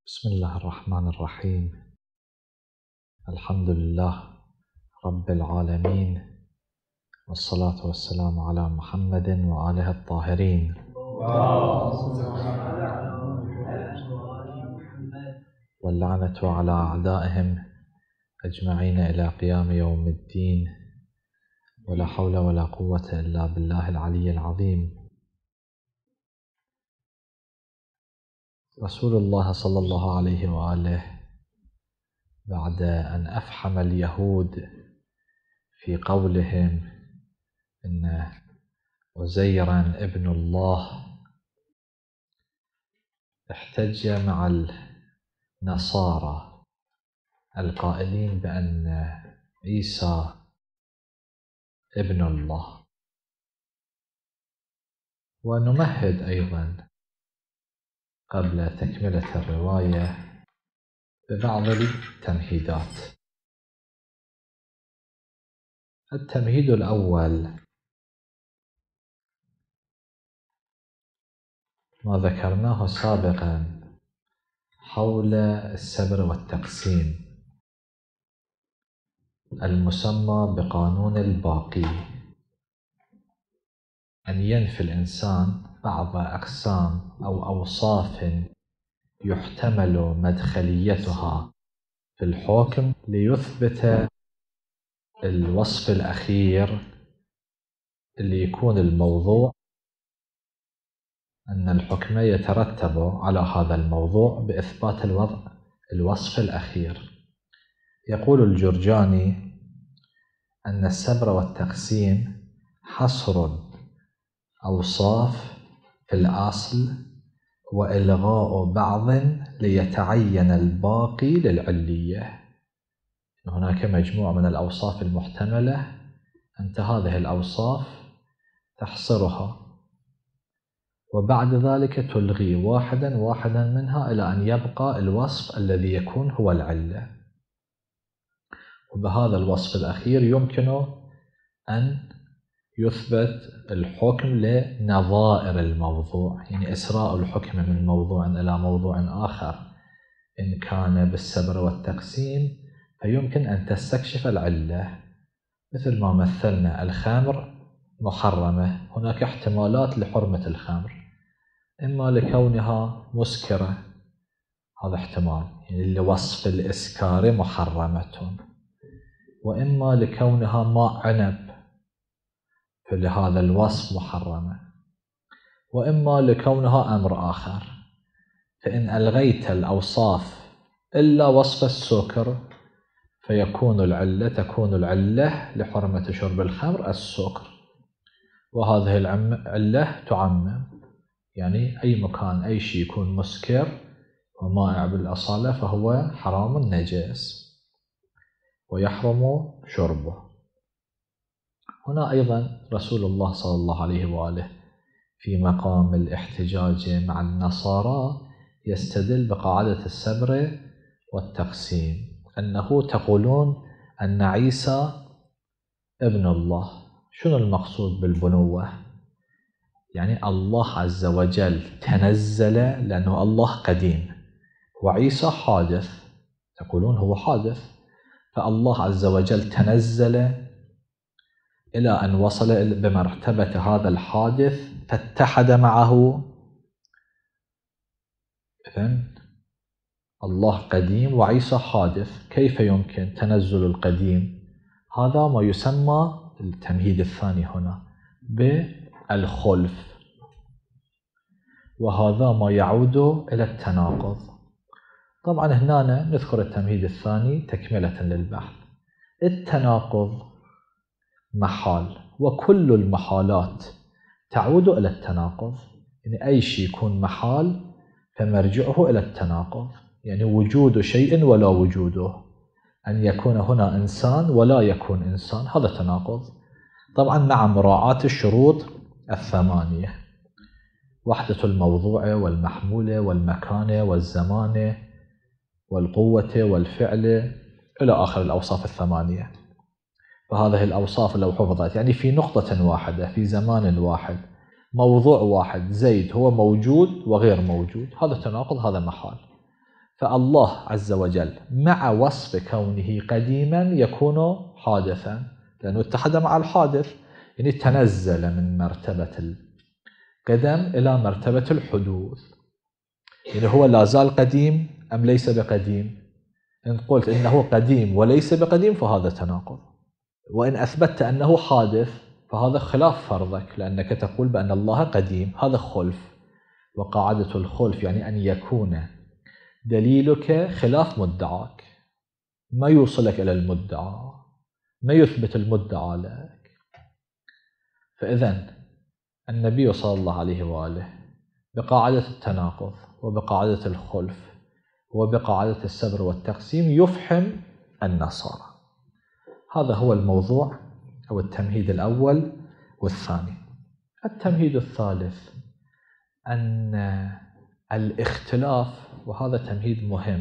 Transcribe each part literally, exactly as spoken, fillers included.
بسم الله الرحمن الرحيم. الحمد لله رب العالمين، والصلاة والسلام على محمد وآله الطاهرين، واللعنة على أعدائهم أجمعين إلى قيام يوم الدين، ولا حول ولا قوة إلا بالله العلي العظيم. رسول الله صلى الله عليه وآله بعد أن أفحم اليهود في قولهم إن عزيرا ابن الله، احتج مع النصارى القائلين بأن عيسى ابن الله. ونمهد أيضا قبل تكملة الرواية ببعض التمهيدات. التمهيد الأول ما ذكرناه سابقا حول السبر والتقسيم المسمى بقانون الباقي، أن ينفي الإنسان بعض أقسام أو أوصاف يحتمل مدخليتها في الحكم ليثبت الوصف الأخير اللي يكون الموضوع أن الحكم يترتب على هذا الموضوع بإثبات الوضع الوصف الأخير. يقول الجرجاني أن السبر والتقسيم حصر أوصاف في الأصل وإلغاء بعض ليتعين الباقي للعلية. هناك مجموعة من الأوصاف المحتملة، أنت هذه الأوصاف تحصرها وبعد ذلك تلغي واحدا واحدا منها إلى أن يبقى الوصف الذي يكون هو العلة، وبهذا الوصف الأخير يمكن أن يثبت الحكم لنظائر الموضوع، يعني إسراء الحكم من موضوع إلى موضوع آخر. إن كان بالسبر والتقسيم فيمكن أن تستكشف العلة، مثل ما مثلنا الخمر محرمة، هناك احتمالات لحرمة الخمر، إما لكونها مسكرة، هذا احتمال يعني لوصف الإسكار محرمة، وإما لكونها ماء عنب فلهذا الوصف محرمة، وإما لكونها أمر آخر. فإن ألغيت الأوصاف إلا وصف السكر فيكون العلة تكون العلة لحرمة شرب الخمر السكر، وهذه العلة تعمم، يعني أي مكان أي شيء يكون مسكر ومائع بالأصالة فهو حرام نجس ويحرم شربه. هنا أيضا رسول الله صلى الله عليه وآله في مقام الاحتجاج مع النصارى يستدل بقاعدة السبر والتقسيم، أنه تقولون أن عيسى ابن الله. شنو المقصود بالبنوة؟ يعني الله عز وجل تنزل، لأنه الله قديم وعيسى حادث، تقولون هو حادث، فالله عز وجل تنزل إلى أن وصل بمرتبة هذا الحادث فاتحد معه. إذن الله قديم وعيسى حادث، كيف يمكن تنزل القديم؟ هذا ما يسمى التمهيد الثاني هنا بالخلف، وهذا ما يعود إلى التناقض. طبعا هنا نذكر التمهيد الثاني تكملة للبحث. التناقض محال، وكل المحالات تعود إلى التناقض، يعني أي شيء يكون محال فمرجعه إلى التناقض، يعني وجود شيء ولا وجوده، أن يكون هنا إنسان ولا يكون إنسان، هذا تناقض. طبعا مع مراعاة الشروط الثمانية: وحدة الموضوع والمحمولة والمكانة والزمانة والقوة والفعل إلى آخر الأوصاف الثمانية. فهذه الأوصاف لو حفظت، يعني في نقطة واحدة في زمان واحد موضوع واحد زيد هو موجود وغير موجود، هذا تناقض، هذا محال. فالله عز وجل مع وصف كونه قديما يكون حادثا، لأنه اتحد مع الحادث، يعني تنزل من مرتبة القدم إلى مرتبة الحدوث. يعني هو لا زال قديم أم ليس بقديم؟ إن قلت إنه قديم وليس بقديم فهذا تناقض، وإن أثبتت أنه حادث فهذا خلاف فرضك، لأنك تقول بأن الله قديم، هذا خلف. وقاعدة الخلف يعني أن يكون دليلك خلاف مدعاك، ما يوصلك إلى المدعى، ما يثبت المدعى لك. فإذن النبي صلى الله عليه وآله بقاعدة التناقض وبقاعدة الخلف وبقاعدة السبر والتقسيم يفحم النصارى. هذا هو الموضوع أو التمهيد الأول والثاني. التمهيد الثالث أن الاختلاف، وهذا تمهيد مهم،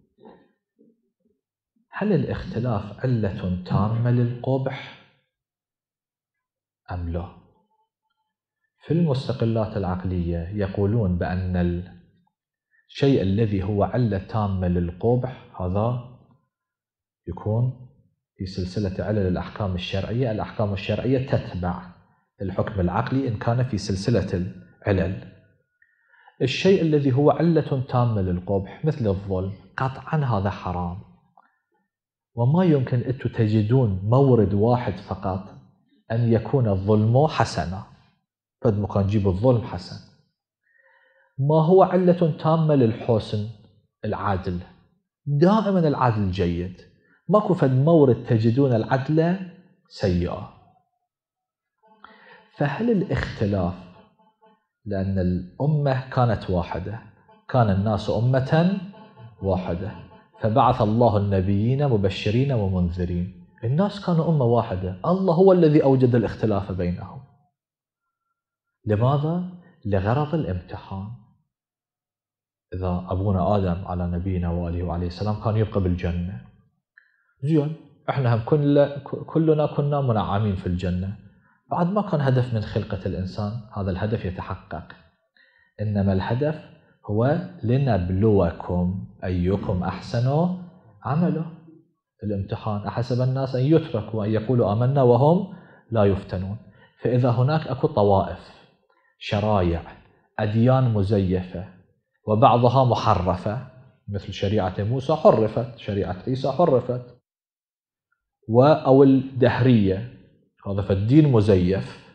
هل الاختلاف علة تامة للقبح أم لا؟ في المستقلات العقلية يقولون بأن الشيء الذي هو علة تامة للقبح هذا يكون في سلسلة علل الأحكام الشرعية. الأحكام الشرعية تتبع الحكم العقلي إن كان في سلسلة العلل. الشيء الذي هو علة تامة للقبح مثل الظلم، قطعا هذا حرام، وما يمكن أن تجدون مورد واحد فقط أن يكون الظلم حسنا، فد مكان جيب الظلم حسن. ما هو علة تامة للحسن؟ العدل، دائما العدل جيد، ماكو فد مورد تجدون العدل سيئة. فهل الاختلاف لأن الأمة كانت واحدة، كان الناس أمة واحدة فبعث الله النبيين مبشرين ومنذرين، الناس كانوا أمة واحدة، الله هو الذي أوجد الاختلاف بينهم. لماذا؟ لغرض الامتحان. إذا أبونا آدم على نبينا وآله وعليه السلام كان يبقى بالجنة، زين، إحنا هم كل كلنا كنا منعمين في الجنة، بعد ما كان هدف من خلقة الإنسان هذا الهدف يتحقق، إنما الهدف هو لنبلوكم أيكم أحسن عمله، الامتحان. أحسب الناس أن يتركوا أن يقولوا آمنا وهم لا يفتنون. فإذا هناك أكو طوائف، شرايع، أديان مزيفة وبعضها محرفة، مثل شريعة موسى حرفت، شريعة عيسى حرفت، أو الدهرية، هذا فالدين مزيف،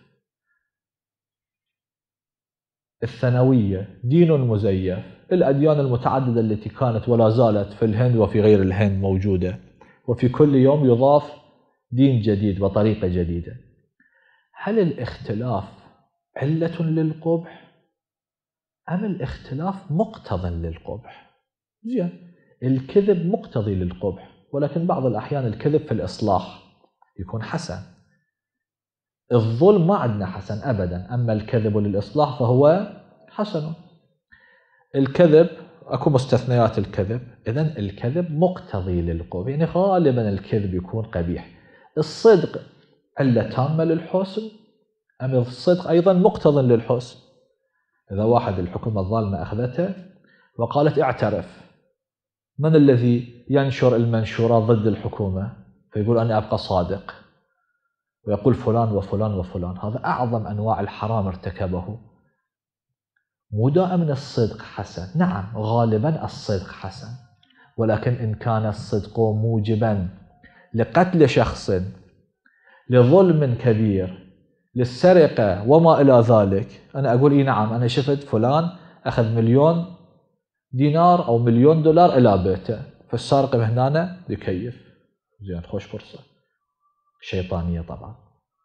الثانوية دين مزيف، الأديان المتعددة التي كانت ولا زالت في الهند وفي غير الهند موجودة، وفي كل يوم يضاف دين جديد وطريقة جديدة. هل الاختلاف علة للقبح أم الاختلاف مقتضى للقبح؟ زين، الكذب مقتضي للقبح، ولكن بعض الأحيان الكذب في الإصلاح يكون حسن. الظلم ما عندنا حسن أبدا، أما الكذب للإصلاح فهو حسن. الكذب أكو مستثنيات الكذب، إذن الكذب مقتضي للقبح، يعني غالبا الكذب يكون قبيح. الصدق علة تامة للحسن أم الصدق أيضا مقتضى للحسن؟ إذا واحد الحكومة الظالمة أخذته وقالت اعترف، من الذي ينشر المنشورات ضد الحكومة فيقول أنا أبقى صادق، ويقول فلان وفلان وفلان، هذا أعظم أنواع الحرام ارتكبه. مو دائما الصدق حسن، نعم غالبا الصدق حسن، ولكن إن كان الصدق موجبا لقتل شخص، لظلم كبير، للسرقة وما إلى ذلك، أنا أقول إيه نعم أنا شفت فلان أخذ مليون دينار أو مليون دولار إلى بيته، فالسارق من هنا يكيف، زين خوش فرصة شيطانية طبعا.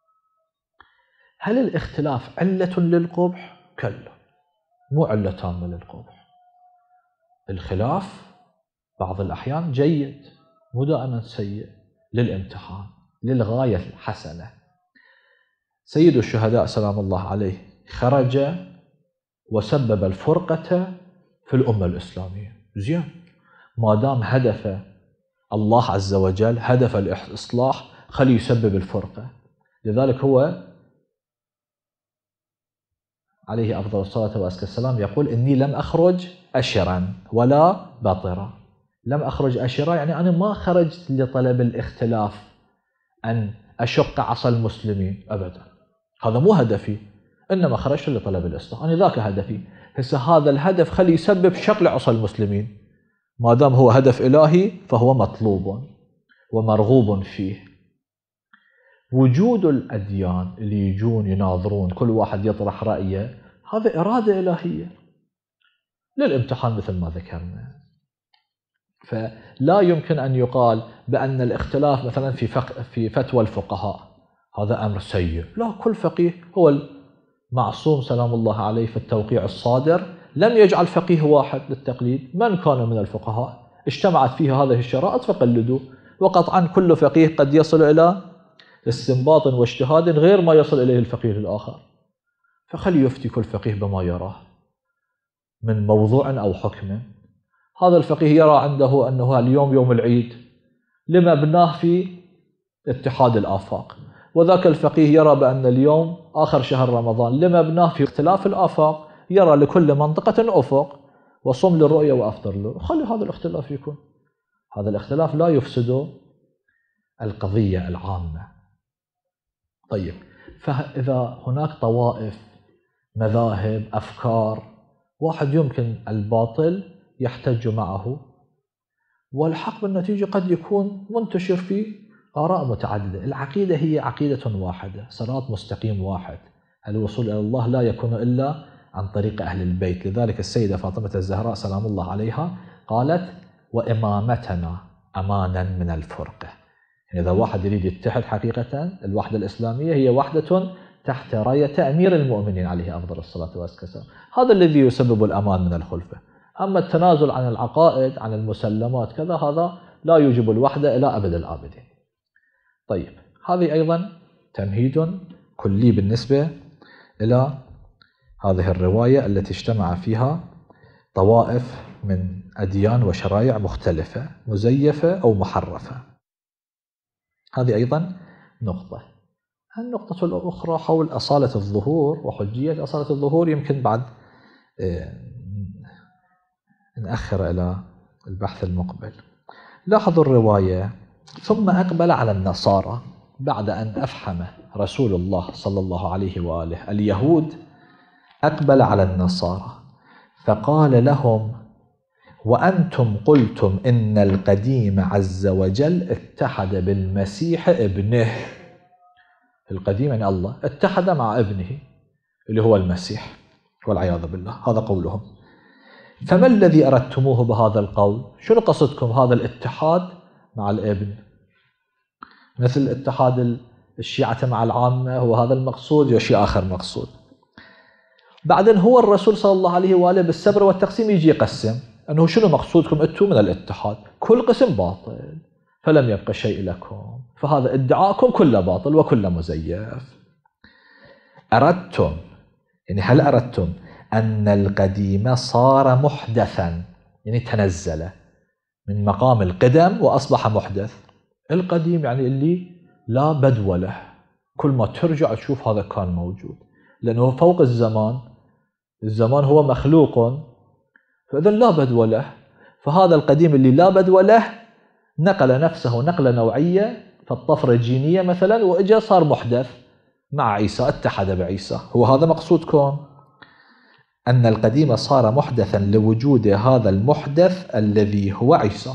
هل الاختلاف علة للقبح؟ كلا، مو علة تامة للقبح. الخلاف بعض الأحيان جيد، مو دائما سيء، للامتحان، للغاية الحسنة. سيد الشهداء سلام الله عليه خرج وسبب الفرقة في الأمة الإسلامية، زين، ما دام هدف الله عز وجل هدف الإصلاح خلي يسبب الفرقة. لذلك هو عليه أفضل الصلاة وأزكى السلام يقول إني لم أخرج أشرا ولا باطرا. لم أخرج أشرا يعني أنا ما خرجت لطلب الاختلاف، أن أشق عصا المسلمين أبدا، هذا مو هدفي، إنما خرجت لطلب الإصلاح، أنا ذاك هدفي. هسه هذا الهدف خلي يسبب شق لعصا المسلمين، ما دام هو هدف إلهي فهو مطلوب ومرغوب فيه. وجود الأديان اللي يجون يناظرون كل واحد يطرح رأيه، هذا إرادة إلهية للامتحان مثل ما ذكرنا. فلا يمكن أن يقال بأن الاختلاف مثلا في فق... في فتوى الفقهاء هذا أمر سيء، لا، كل فقيه هو المعصوم سلام الله عليه في التوقيع الصادر لم يجعل فقيه واحد للتقليد، من كان من الفقهاء اجتمعت فيه هذه الشرائط فقلدوا، وقطعا كل فقيه قد يصل إلى استنباط واجتهاد غير ما يصل إليه الفقيه الآخر، فخلي يفتي كل فقيه بما يراه من موضوع أو حكم. هذا الفقيه يرى عنده أنه اليوم يوم العيد لمبناه في اتحاد الآفاق، وذاك الفقيه يرى بأن اليوم آخر شهر رمضان لمبناه في اختلاف الآفاق، يرى لكل منطقة أفق وصم للرؤية وأفطر له. خلي هذا الاختلاف يكون، هذا الاختلاف لا يفسد القضية العامة. طيب، فإذا هناك طوائف، مذاهب، أفكار، واحد يمكن الباطل يحتج معه والحق بالنتيجة قد يكون منتشر في آراء متعددة. العقيدة هي عقيدة واحدة، صراط مستقيم واحد، الوصول إلى الله لا يكون إلا عن طريق أهل البيت. لذلك السيدة فاطمة الزهراء سلام الله عليها قالت وإمامتنا أمانا من الفرقة. يعني إذا واحد يريد يتحد حقيقة، الوحدة الإسلامية هي وحدة تحت راية أمير المؤمنين عليه أفضل الصلاة والسلام، هذا الذي يسبب الأمان من الخلفة. أما التنازل عن العقائد، عن المسلمات كذا، هذا لا يوجب الوحدة إلى أبد الآبدين. طيب، هذه أيضا تمهيد كلي بالنسبة إلى هذه الرواية التي اجتمع فيها طوائف من أديان وشرائع مختلفة مزيفة أو محرفة. هذه أيضا نقطة. النقطة الأخرى حول أصالة الظهور وحجية أصالة الظهور، يمكن بعد نأخر إلى البحث المقبل. لاحظوا الرواية: ثم أقبل على النصارى بعد أن أفحم رسول الله صلى الله عليه وآله اليهود، أقبل على النصارى فقال لهم: وأنتم قلتم إن القديم عز وجل اتحد بالمسيح ابنه. القديم يعني الله اتحد مع ابنه اللي هو المسيح والعياذ بالله، هذا قولهم. فما الذي أردتموه بهذا القول؟ شنو قصدكم هذا الاتحاد مع الابن؟ مثل اتحاد الشيعة مع العامة، هو هذا المقصود يا شيء آخر مقصود؟ بعدين هو الرسول صلى الله عليه وآله بالسبر والتقسيم يجي يقسم أنه شنو مقصودكم أنتم من الاتحاد؟ كل قسم باطل فلم يبقى شيء لكم، فهذا ادعاءكم كله باطل وكله مزيف. أردتم، يعني هل أردتم أن القديم صار محدثا، يعني تنزل من مقام القدم وأصبح محدث. القديم يعني اللي لا بدو له، كل ما ترجع تشوف هذا كان موجود، لأنه فوق الزمان، الزمان هو مخلوق، فإذا لا بدو له. فهذا القديم اللي لا بدو له نقل نفسه نقلة نوعية في الطفرة الجينية مثلا، وإجا صار محدث مع عيسى، اتحد بعيسى. هو هذا مقصودكم؟ أن القديم صار محدثا لوجود هذا المحدث الذي هو عيسى.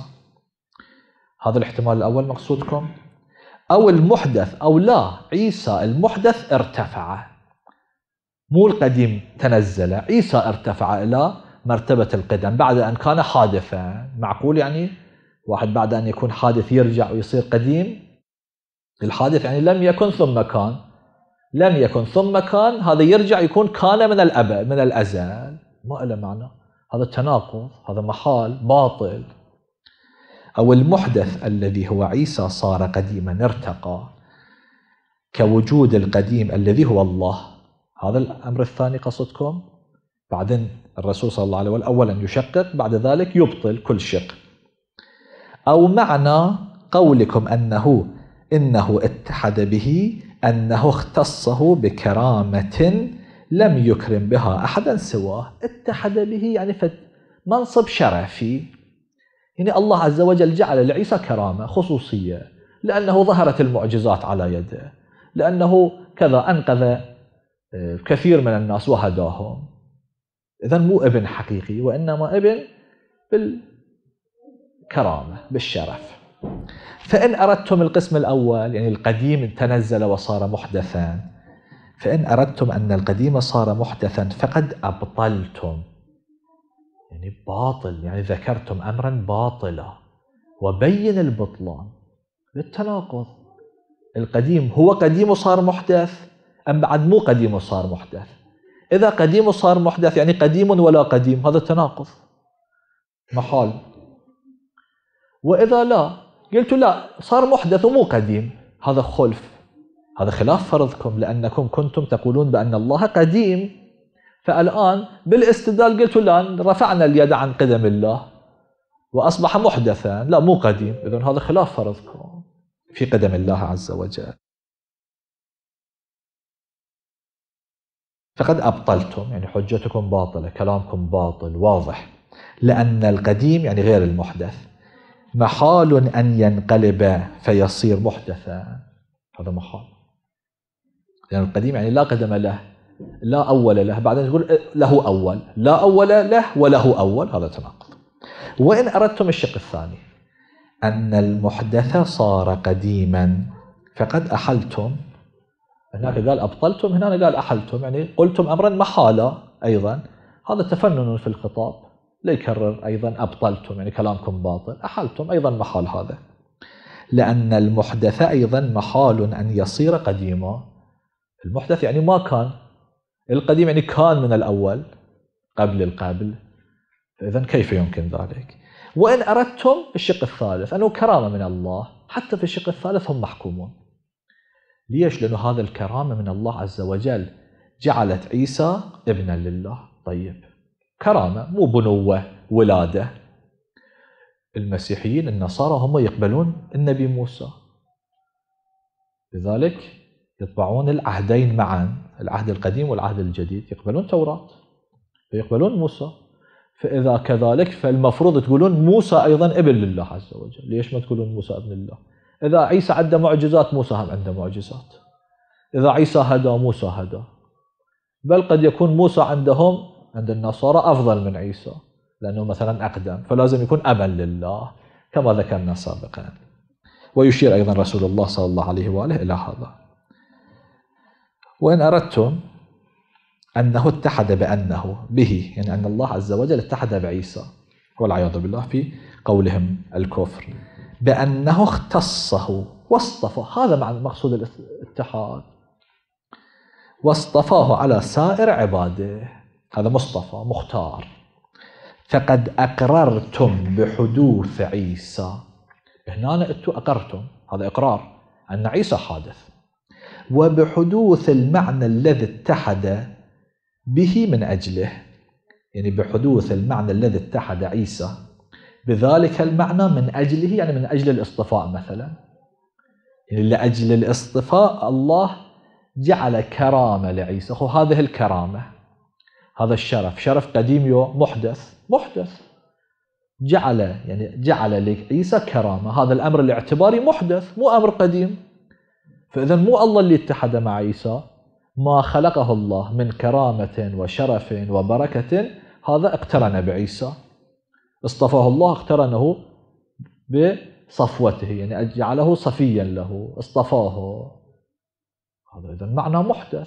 هذا الاحتمال الأول مقصودكم؟ أو المحدث، أو لا، عيسى المحدث ارتفع، مو القديم تنزل، عيسى ارتفع إلى مرتبة القدم بعد أن كان حادثا. معقول يعني واحد بعد أن يكون حادث يرجع ويصير قديم؟ الحادث يعني لم يكن ثم كان، لم يكن ثم كان، هذا يرجع يكون كان من الأبد من الأزل، ما له معنى، هذا تناقض، هذا محال باطل. أو المحدث الذي هو عيسى صار قديما ارتقى كوجود القديم الذي هو الله. هذا الأمر الثاني قصدكم؟ بعدين الرسول صلى الله عليه وسلم أولا يشقق، بعد ذلك يبطل كل شق. أو معنى قولكم أنه إنه اتحد به أنه اختصه بكرامة لم يكرم بها أحدا سواه، اتحد به يعني منصب شرفي، يعني الله عز وجل جعل لعيسى كرامة خصوصية لأنه ظهرت المعجزات على يده، لأنه كذا أنقذ كثير من الناس وهداهم. إذن مو ابن حقيقي وإنما ابن بالكرامة بالشرف. فإن أردتم القسم الأول يعني القديم تنزل وصار محدثا، فإن أردتم أن القديم صار محدثا فقد أبطلتم، يعني باطل، يعني ذكرتم أمرا باطلا وبين البطلان للتناقض. القديم هو قديم وصار محدث أم بعد مو قديم وصار محدث؟ إذا قديم وصار محدث يعني قديم ولا قديم، هذا تناقض محال. وإذا لا قلت لا صار محدث ومو قديم، هذا خلف، هذا خلاف فرضكم، لأنكم كنتم تقولون بأن الله قديم، فالآن بالاستدلال قلت لا رفعنا اليد عن قدم الله وأصبح محدثا، لا مو قديم، إذن هذا خلاف فرضكم في قدم الله عز وجل. فقد أبطلتم يعني حجتكم باطلة، كلامكم باطل واضح، لأن القديم يعني غير المحدث محال أن ينقلب فيصير محدثا، هذا محال، لأن يعني القديم يعني لا قدم له، لا أول له، بعدين تقول له أول، لا أول له وله أول، هذا تناقض. وإن أردتم الشق الثاني أن المحدث صار قديما فقد أحلتم، هناك قال أبطلتم، هنا قال أحلتم، يعني قلتم أمرا محالا أيضا، هذا تفنن في الخطاب، ليكرر أيضا أبطلتم يعني كلامكم باطل، أحلتم أيضا محال هذا، لأن المحدث أيضا محال أن يصير قديما. المحدث يعني ما كان، القديم يعني كان من الأول قبل القبل، فإذا كيف يمكن ذلك؟ وإن أردتم الشق الثالث أنه كرامة من الله، حتى في الشق الثالث هم محكومون. ليش؟ لأنه هذا الكرامة من الله عز وجل جعلت عيسى ابنا لله. طيب كرامة مو بنوة ولادة. المسيحيين النصارى هم يقبلون النبي موسى، لذلك يطبعون العهدين معا، العهد القديم والعهد الجديد، يقبلون توراة ويقبلون موسى. فإذا كذلك فالمفروض تقولون موسى أيضا ابن لله عز وجل. ليش ما تقولون موسى ابن الله؟ إذا عيسى عنده معجزات موسى هم عنده معجزات، إذا عيسى هدى موسى هدى، بل قد يكون موسى عندهم عند النصارى أفضل من عيسى لأنه مثلا أقدم، فلازم يكون أبا لله كما ذكرنا سابقا. ويشير أيضا رسول الله صلى الله عليه وآله إلى هذا. وإن أردتم أنه اتحد بأنه به، يعني أن الله عز وجل اتحد بعيسى والعياذ بالله في قولهم الكفر، بأنه اختصه واصطفى، هذا معنى مقصود الاتحاد، واصطفاه على سائر عباده، هذا مصطفى مختار. فقد أقررتم بحدوث عيسى، هنا أنتم أقررتم، هذا إقرار أن عيسى حادث، وبحدوث المعنى الذي اتحد به من أجله، يعني بحدوث المعنى الذي اتحد عيسى بذلك المعنى من أجله، يعني من أجل الاصطفاء مثلا، يعني لأجل الاصطفاء الله جعل كرامة لعيسى، وهذه الكرامة هذا الشرف شرف قديم يوم محدث محدث جعل يعني جعل لعيسى كرامة، هذا الأمر الاعتباري محدث مو أمر قديم. فإذا مو الله اللي اتحد مع عيسى، ما خلقه الله من كرامة وشرف وبركة هذا اقترن بعيسى، اصطفاه الله اقترنه بصفوته، يعني جعله صفيا له، اصطفاه، هذا إذا معنى محدث.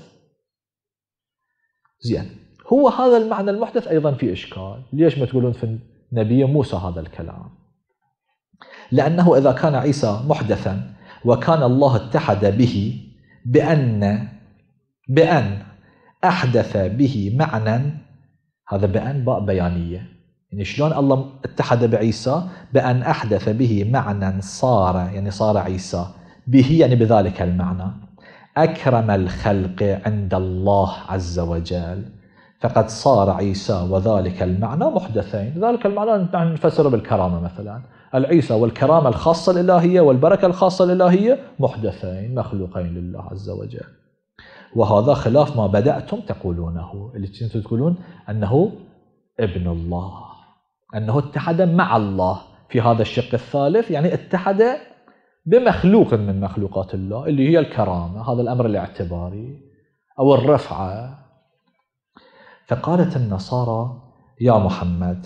زين، هو هذا المعنى المحدث أيضا في إشكال. ليش ما تقولون في نبي موسى هذا الكلام؟ لأنه إذا كان عيسى محدثا وكان الله اتحد به بأن بأن أحدث به معنى، هذا بأن باء بيانية، يعني شلون الله اتحد بعيسى؟ بأن أحدث به معنى صار، يعني صار عيسى به يعني بذلك المعنى أكرم الخلق عند الله عز وجل، فقد صار عيسى وذلك المعنى محدثين. ذلك المعنى نحن نفسره بالكرامة مثلا، العيسى والكرامة الخاصة الإلهية والبركة الخاصة الإلهية محدثين مخلوقين لله عز وجل. وهذا خلاف ما بدأتم تقولونه، اللي كنتم تقولون أنه ابن الله، أنه اتحد مع الله في هذا الشق الثالث، يعني اتحد بمخلوق من مخلوقات الله اللي هي الكرامة، هذا الأمر الاعتباري أو الرفعة. فقالت النصارى يا محمد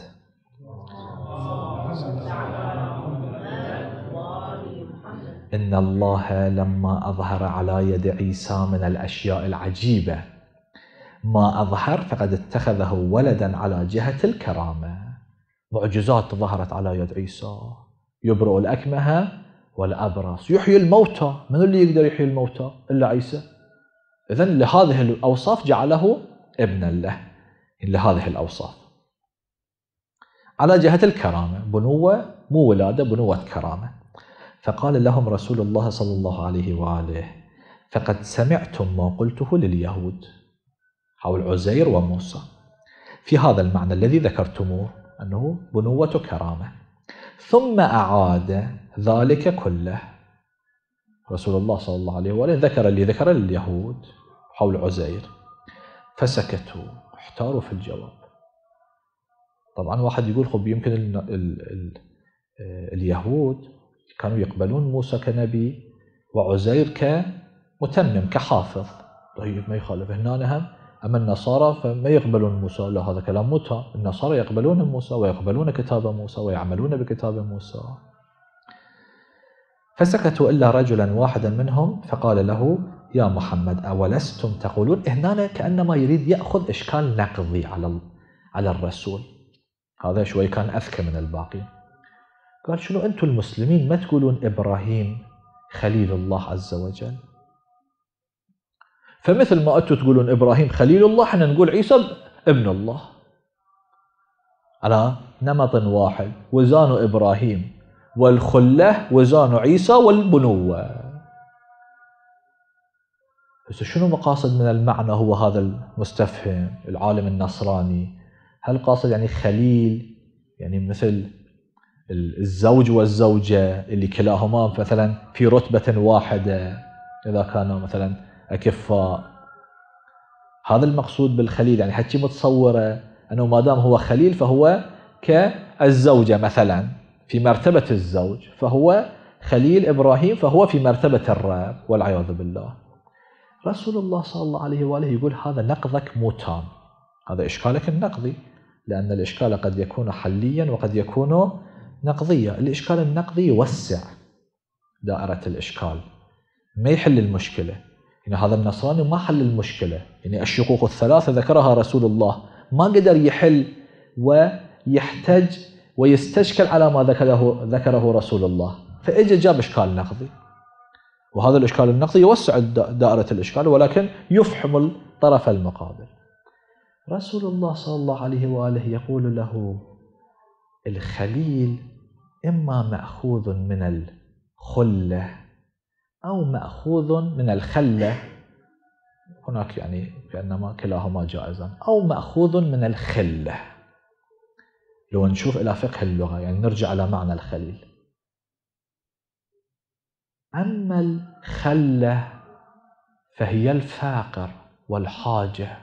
إن الله لما أظهر على يد عيسى من الأشياء العجيبة ما أظهر فقد اتخذه ولدا على جهة الكرامة. معجزات ظهرت على يد عيسى، يبرئ الأكمه والأبرص، يحيي الموتى. من اللي يقدر يحيي الموتى إلا عيسى؟ إذن لهذه الأوصاف جعله ابنا له، لهذه الأوصاف على جهة الكرامة، بنوة مو ولادة، بنوة كرامة. فقال لهم رسول الله صلى الله عليه وآله فقد سمعتم ما قلته لليهود حول عزير وموسى في هذا المعنى الذي ذكرتموه أنه بنوة كرامة، ثم أعاد ذلك كله. رسول الله صلى الله عليه وآله ذكر اللي ذكر لليهود حول عزير، فسكتوا احتاروا في الجواب. طبعا واحد يقول خب يمكن ال ال ال اليهود كانوا يقبلون موسى كنبي وعزير كمتمم كحافظ، طيب ما يخالف هنا هم. أما النصارى فما يقبلون موسى، لا هذا كلام موتى. النصارى يقبلون موسى ويقبلون كتاب موسى ويعملون بكتاب موسى. فسكتوا إلا رجلا واحدا منهم فقال له يا محمد أولستم تقولون. هنا كأنما يريد يأخذ إشكال نقضي على على الرسول، هذا شوي كان أذكى من الباقي. قال شنو أنتم المسلمين ما تقولون إبراهيم خليل الله عز وجل؟ فمثل ما أنتم تقولون إبراهيم خليل الله احنا نقول عيسى ابن الله، على نمط واحد، وزان إبراهيم والخلة وزان عيسى والبنوة. بس شنو مقاصد من المعنى؟ هو هذا المستفهم العالم النصراني، هل قاصد يعني خليل يعني مثل الزوج والزوجة اللي كلاهما مثلا في رتبة واحدة إذا كانوا مثلا أكفاء؟ هذا المقصود بالخليل، يعني حتى متصورة أنه ما دام هو خليل فهو كالزوجة مثلا في مرتبة الزوج، فهو خليل إبراهيم فهو في مرتبة الرب والعياذ بالله. رسول الله صلى الله عليه وآله يقول هذا نقضك مو تام، هذا إشكالك النقضي، لأن الإشكال قد يكون حليا وقد يكون نقضيا. الإشكال النقضي يوسع دائرة الإشكال، ما يحل المشكلة. يعني هذا النصراني ما حل المشكلة، يعني الشقوق الثلاثة ذكرها رسول الله ما قدر يحل ويحتج ويستشكل على ما ذكره ذكره رسول الله، فإجا جاب إشكال نقضي، وهذا الإشكال النقضي يوسع دائرة الإشكال ولكن يفحم الطرف المقابل. رسول الله صلى الله عليه وآله يقول له الخليل إما مأخوذ من الخلة أو مأخوذ من الخلة، هناك يعني كأنما كلاهما جائزان، أو مأخوذ من الخلة. لو نشوف إلى فقه اللغة يعني نرجع على معنى الخليل. أما الخلة فهي الفاقر والحاجة.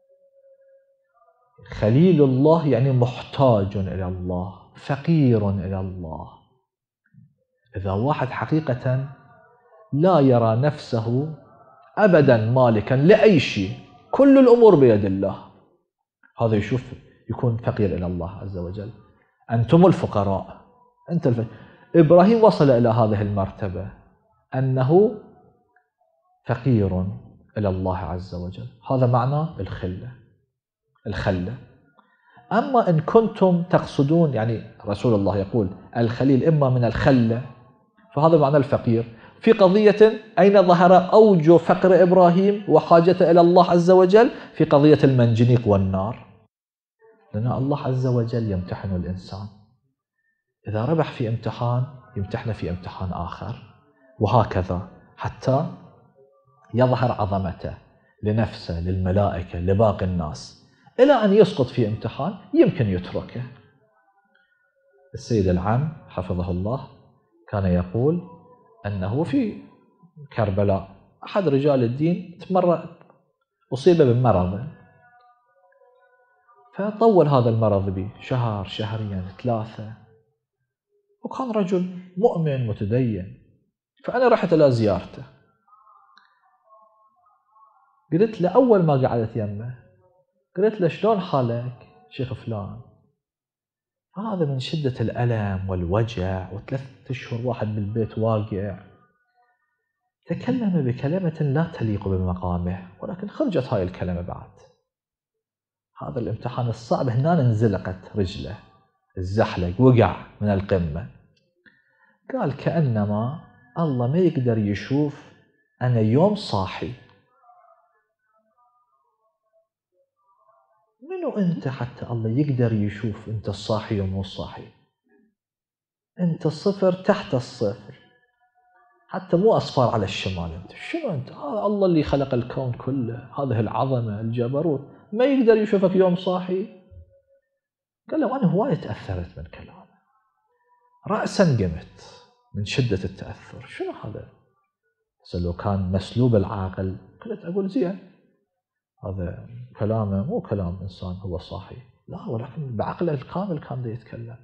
خليل الله يعني محتاج إلى الله، فقير إلى الله. إذا واحد حقيقة لا يرى نفسه أبدا مالكا لأي شيء، كل الأمور بيد الله، هذا يشوف يكون فقير إلى الله عز وجل. أنتم الفقراء، أنت الف... إبراهيم وصل إلى هذه المرتبة أنه فقير إلى الله عز وجل، هذا معنى الخلة الخلة. أما إن كنتم تقصدون يعني رسول الله يقول الخليل إما من الخلة، فهذا معنى الفقير. في قضية أين ظهر أوجه فقر إبراهيم وحاجته إلى الله عز وجل؟ في قضية المنجنيق والنار، لأن الله عز وجل يمتحن الإنسان، إذا ربح في امتحان يمتحن في امتحان آخر، وهكذا حتى يظهر عظمته لنفسه للملائكة لباقي الناس، إلى أن يسقط في امتحان يمكن يتركه. السيد العم حفظه الله كان يقول أنه في كربلاء أحد رجال الدين تمر أصيب بمرض، فطول هذا المرض به شهر شهرين ثلاثة، وكان رجل مؤمن متدين. فأنا رحت إلى زيارته، قلت له أول ما قعدت يمه، قلت له شلون حالك شيخ فلان؟ هذا من شدة الألم والوجع وثلاثة أشهر واحد بالبيت واقع. تكلم بكلمة لا تليق بمقامه، ولكن خرجت هاي الكلمة بعد هذا الامتحان الصعب. هنا انزلقت رجله، الزحلق، وقع من القمة. قال كأنما الله ما يقدر يشوف أنا يوم صاحي. منو أنت حتى الله يقدر يشوف أنت الصاحي ومو صاحي؟ أنت صفر تحت الصفر، حتى مو أصفار على الشمال. أنت شنو أنت؟ هذا الله اللي خلق الكون كله، هذه العظمة الجبروت، ما يقدر يشوفك يوم صاحي؟ قال له أنا هواية تأثرت من كلامه، رأسا قمت من شدة التأثر. شنو هذا؟ بس لو كان مسلوب العاقل قلت أقول زين، هذا كلامه مو كلام إنسان هو صاحي، لا، ولكن بعقله الكامل كان دا يتكلم.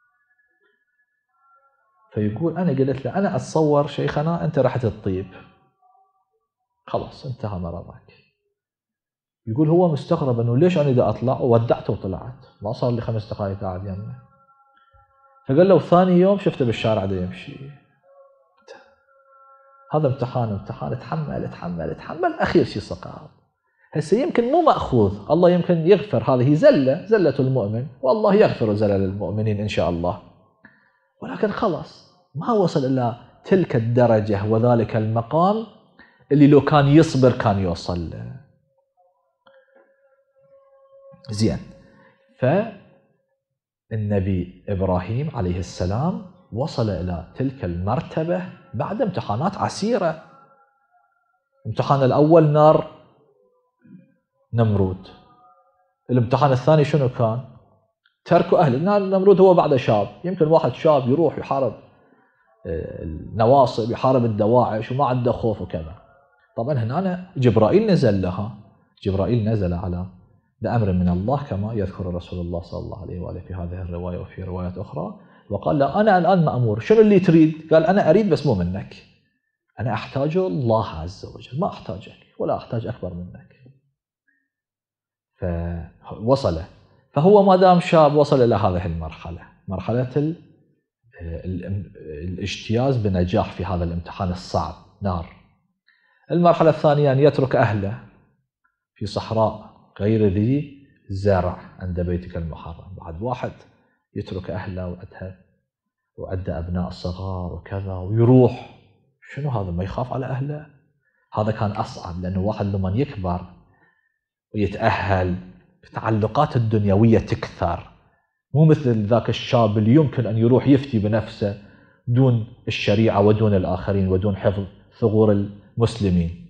فيقول أنا قلت له أنا أتصور شيخنا أنت رحت تطيب، خلاص انتهى مرضك. يقول هو مستغرب أنه ليش أنا دا أطلع، وودعته وطلعت، ما صار لي خمس دقائق قاعد يمه. فقال له ثاني يوم شفته بالشارع دا يمشي. هذا امتحان امتحان اتحمل اتحمل اتحمل أخير شيء سقط. هسه يمكن مو مأخوذ، الله يمكن يغفر، هذه زلة زلة المؤمن، والله يغفر زلل المؤمنين إن شاء الله، ولكن خلاص ما وصل إلى تلك الدرجة وذلك المقام اللي لو كان يصبر كان يوصل له. زين. فالنبي إبراهيم عليه السلام وصل إلى تلك المرتبة بعد امتحانات عسيرة. الامتحان الأول نار نمرود، الامتحان الثاني شنو كان؟ ترك أهل نار نمرود. هو بعد شاب، يمكن واحد شاب يروح يحارب النواصب، يحارب الدواعش وما عنده خوف وكذا. طبعا هنا جبرائيل نزل لها، جبرائيل نزل على بأمر من الله كما يذكر رسول الله صلى الله عليه وآله في هذه الرواية وفي روايات أخرى، وقال لا أنا الآن مأمور. شنو اللي تريد؟ قال أنا أريد بس مو منك، أنا أحتاج الله عز وجل، ما أحتاجك ولا أحتاج أكبر منك. فوصل، فهو ما دام شاب وصل إلى هذه المرحلة، مرحلة الاجتياز بنجاح في هذا الامتحان الصعب نار. المرحلة الثانية أن يترك أهله في صحراء غير ذي زرع عند بيتك المحرم. بعد واحد يترك أهله وأدها وأدى أبناء الصغار وكذا ويروح، شنو هذا؟ ما يخاف على أهله؟ هذا كان أصعب، لأنه واحد لما يكبر ويتأهل التعلقات الدنيوية تكثر، مو مثل ذاك الشاب اللي يمكن أن يروح يفتي بنفسه دون الشريعة ودون الآخرين ودون حفظ ثغور المسلمين.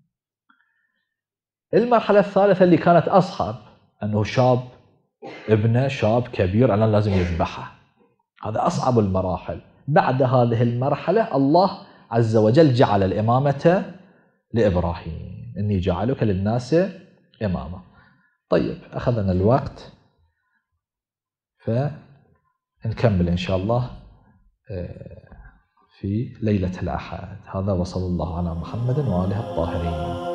المرحلة الثالثة اللي كانت أصعب، أنه شاب ابنه شاب كبير الآن لازم يذبحه، هذا أصعب المراحل. بعد هذه المرحلة الله عز وجل جعل الإمامة لإبراهيم، إني جعلك للناس إماما. طيب أخذنا الوقت، فنكمل إن شاء الله في ليلة الأحد. هذا وصلى الله على محمد وآله الطاهرين.